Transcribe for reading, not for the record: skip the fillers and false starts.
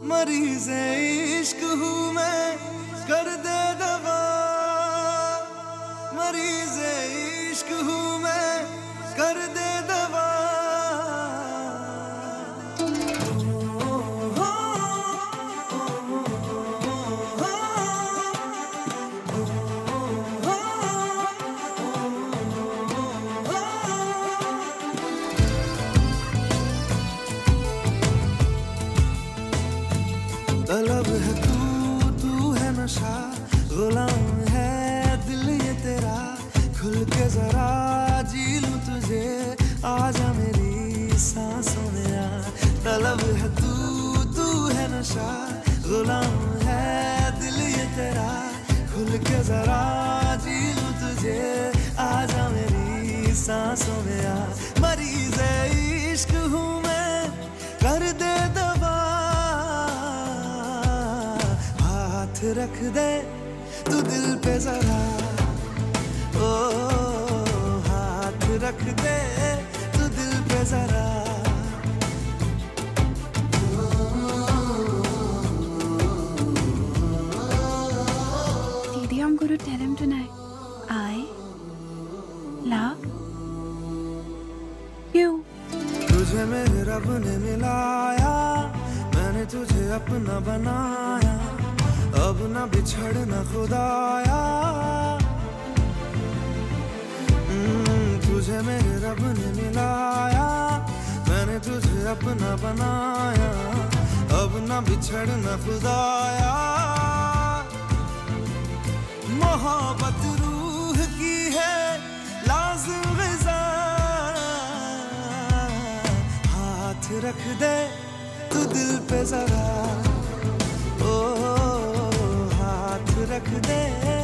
मरीज़े इश्क हूँ मैं, कर दे दवा। मरीज़े इश्क हूँ मैं, कर दे दवा। तलब है तू है नशा, गुलाम है दिल ये तेरा। खुल के जरा जी लूं तुझे, आजा मेरी सांसों में आ। तलब है तू है नशा, गुलाम है दिल ये तेरा। खुल के जरा जी लूं तुझे, आजा मेरी सांसों में आ। मरीज़े इश्क हूँ मैं, कर दे दवा। हाथ रख दे तू दिल पे जरा, ओ हाथ रख दे तू दिल पे जरा। Didi, I'm going to tell him tonight. I love you. तुझे मेरे रब ने मिलाया, मैंने तुझे अपना बनाया। अब ना बिछड़ना खुदाया, तुझे मेरे रब ने मिलाया। मैंने तुझे अपना बनाया, अब ना बिछड़ना खुदाया। मोहब्बत रूह की है लाज़िम ग़िज़ा। हाथ रख दे तू दिल पे जरा, ओ हाथ रख दे